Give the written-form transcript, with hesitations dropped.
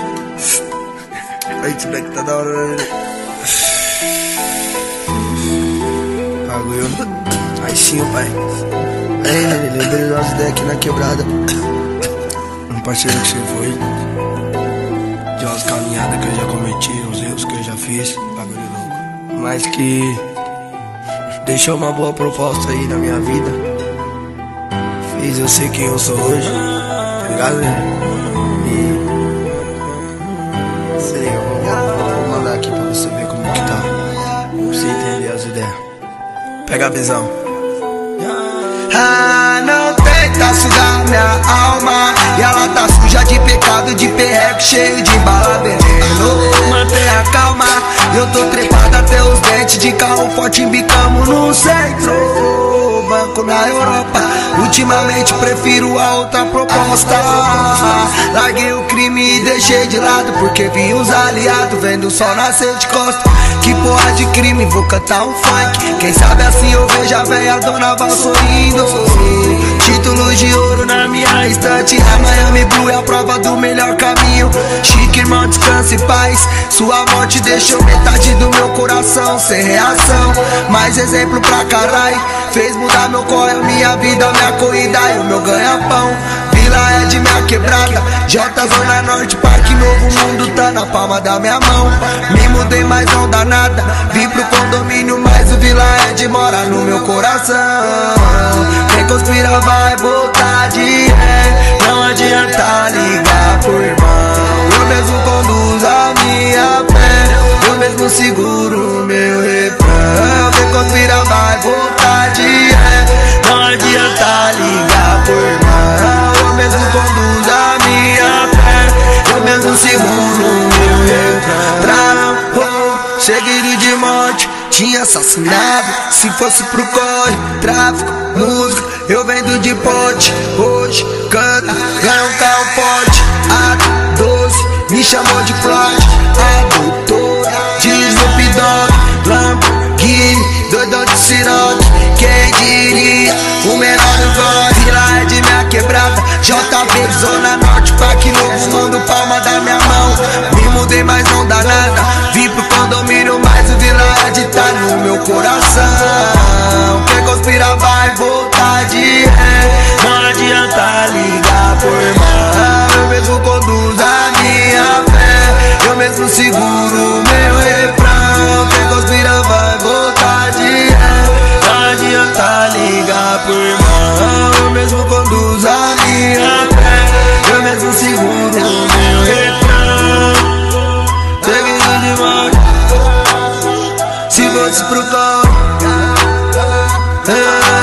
Aí, esse moleque tá da hora, né? Bagulho. Aí sim, ó, pai. Aí, lembrei das ideias aqui na quebrada. Um parceiro que você foi. De umas caminhadas que eu já cometi, uns erros que eu já fiz. Bagulho louco. Mas que deixou uma boa proposta aí na minha vida. Fez eu ser quem eu sou hoje. Tá ligado, né? Vou mandar aqui pra você ver como que tá. Pra você entender as ideias. Pega a visão. Ah, não tenta sugar minha alma. E ela tá suja de pecado, de perreco, cheio de bala veneno. Mantenha calma, eu tô trepado até os dentes. De carro forte embicamos no centro. Banco na Europa, ultimamente prefiro a outra proposta. Larguei o crime e deixei de lado, porque vi os aliados vendo o sol nascer de costa. Que porra de crime, vou cantar um funk. Quem sabe assim eu vejo a velha dona Val sorrindo. Títulos de ouro na minha estante. A Miami Blue é a prova do melhor caminho. Chique, irmão, descanse em paz. Sua morte deixou metade do meu coração sem reação. Mais exemplo pra caralho. Fez mudar meu corre, minha vida, minha corrida e o meu ganha-pão. Vila é de minha quebrada, J Zona Norte, Parque Novo, mundo tá na palma da minha mão. Me mudei, mas não dá nada. Vim pro condomínio, mas o Vila Ed mora no meu coração. Quem conspira vai voltar de ré. Não adianta ligar pro irmão. Eu mesmo conduzo a minha fé. Eu mesmo seguro o meu refrão. Quem conspira vai voltar de ré. Não adianta ligar pro irmão. Eu mesmo conduzo a minha fé. Eu mesmo seguro o meu refrão. Seguido de morte, tinha assassinado. Se fosse pro corre, tráfico, música, eu vendo de pote. Hoje canta, ganha um carro forte. A 12 me chamou de Floyd. A doutora de Snoop Dogg, Lamborghini, doidão de Ciroc. Quem diria, o menor do God. Vila é de minha quebrada, JB, Zona Norte, Parque Novo, mando palma da minha mão. Me mudei, mas não dá nada. Vim pro condomínio, mas o Vila Ed tá no meu coração. Quem conspira vai voltar de ré. Não adianta ligar pro irmão. Eu mesmo conduzo a minha fé. Eu mesmo seguro o meu refrão. Quem conspira vai voltar de ré. Não adianta ligar pro irmão. Eu mesmo conduzo a minha fé. Eu mesmo seguro o meu refrão. Seguindo de morte. Se fosse pro corre,